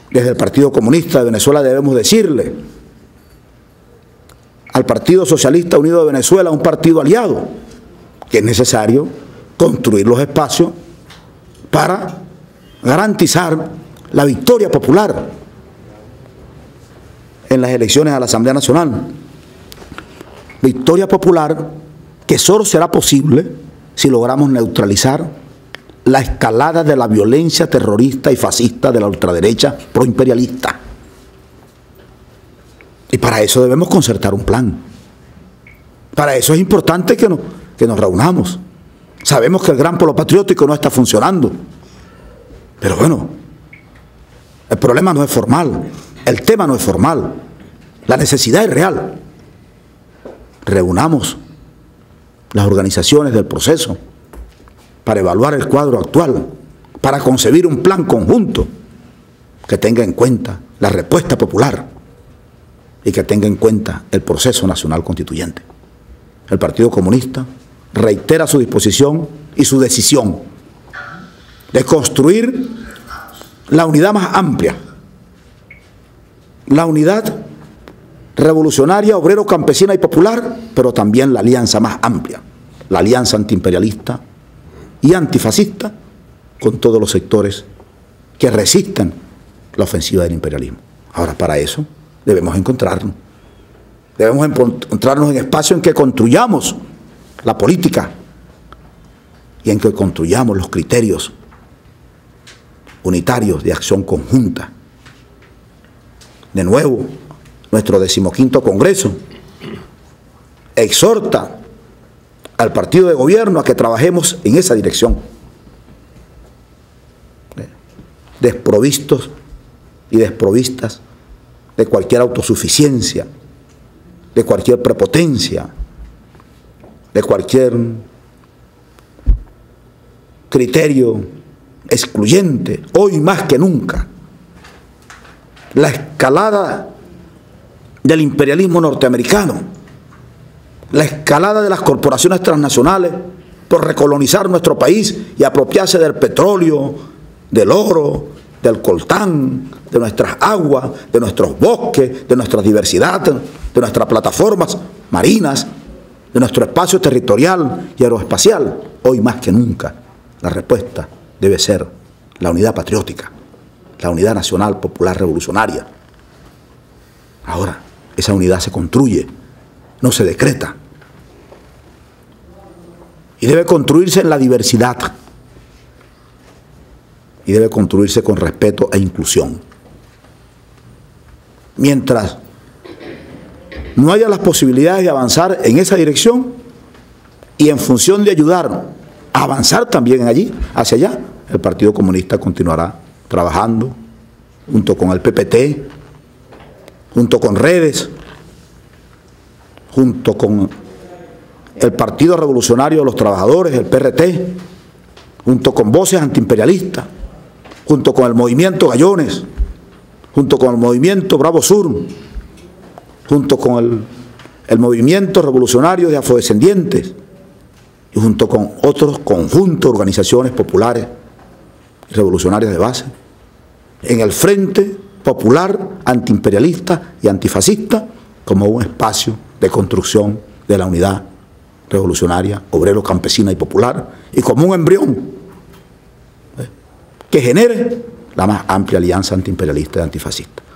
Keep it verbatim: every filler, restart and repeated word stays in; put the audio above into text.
Desde el Partido Comunista de Venezuela debemos decirle al Partido Socialista Unido de Venezuela, un partido aliado, que es necesario construir los espacios para garantizar la victoria popular en las elecciones a la Asamblea Nacional. Victoria popular que solo será posible si logramos neutralizar la escalada de la violencia terrorista y fascista de la ultraderecha proimperialista. Y para eso debemos concertar un plan. Para eso es importante que nos, que nos reunamos. Sabemos que el gran polo patriótico no está funcionando. Pero bueno, el problema no es formal, el tema no es formal, la necesidad es real. Reunamos las organizaciones del proceso para evaluar el cuadro actual, para concebir un plan conjunto que tenga en cuenta la respuesta popular y que tenga en cuenta el proceso nacional constituyente. El Partido Comunista reitera su disposición y su decisión de construir la unidad más amplia, la unidad revolucionaria, obrero, campesina y popular, pero también la alianza más amplia, la alianza antiimperialista y antifascista con todos los sectores que resistan la ofensiva del imperialismo. Ahora, para eso debemos encontrarnos. Debemos encontrarnos en espacios en que construyamos la política y en que construyamos los criterios unitarios de acción conjunta. De nuevo, nuestro decimoquinto Congreso exhorta al partido de gobierno a que trabajemos en esa dirección, desprovistos y desprovistas de cualquier autosuficiencia, de cualquier prepotencia, de cualquier criterio excluyente. Hoy más que nunca, la escalada del imperialismo norteamericano, la escalada de las corporaciones transnacionales por recolonizar nuestro país y apropiarse del petróleo, del oro, del coltán, de nuestras aguas, de nuestros bosques, de nuestra diversidad, de nuestras plataformas marinas, de nuestro espacio territorial y aeroespacial. Hoy más que nunca la respuesta debe ser la unidad patriótica, la unidad nacional popular revolucionaria. Ahora, esa unidad se construye, no se decreta. Y debe construirse en la diversidad. Y debe construirse con respeto e inclusión. Mientras no haya las posibilidades de avanzar en esa dirección y en función de ayudar a avanzar también allí, hacia allá, el Partido Comunista continuará trabajando junto con el P P T, junto con Redes, junto con el Partido Revolucionario de los Trabajadores, el P R T, junto con Voces Antiimperialistas, junto con el Movimiento Gallones, junto con el Movimiento Bravo Sur, junto con el, el Movimiento Revolucionario de Afrodescendientes y junto con otros conjuntos de organizaciones populares y revolucionarias de base, en el Frente Popular Antiimperialista y Antifascista como un espacio de construcción de la unidad revolucionaria, obrero, campesina y popular, y como un embrión ¿eh? que genere la más amplia alianza antiimperialista y antifascista.